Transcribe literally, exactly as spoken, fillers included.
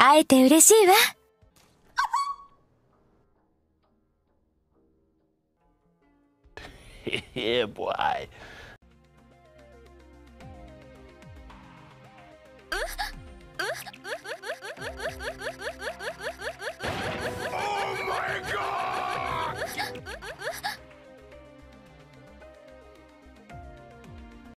会えて嬉しいわ。 Yeah, boy.